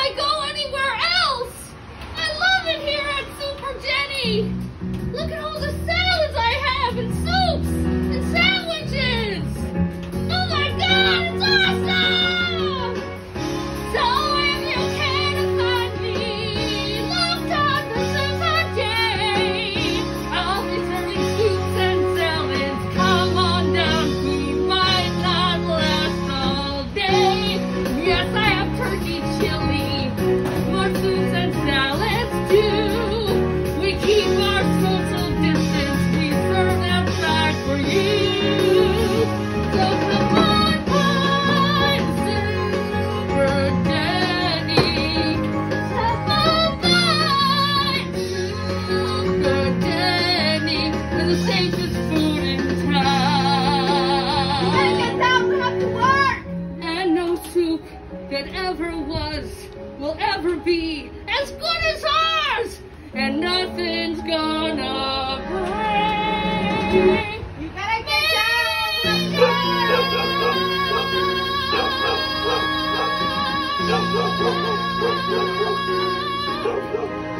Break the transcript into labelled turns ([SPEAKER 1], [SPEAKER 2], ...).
[SPEAKER 1] I go anywhere else. I love it here at Super Jenny. Look at all the salads I have and soups and sandwiches. Oh my God, it's awesome! So if you can find me, look on the Super Jenny. I'll be serving soups and salads. Come on down, we might not last all day. Yes, I have turkey chili, more soups and salads too. We keep our social distance, we serve outside for you. So come on by Super Jenny. Come on by Super Jenny, with the safest food in town.
[SPEAKER 2] Gotta get down, we have to work.
[SPEAKER 1] And no soup that ever was will ever be as good as ours. And nothing's gonna break.
[SPEAKER 2] You gotta get down.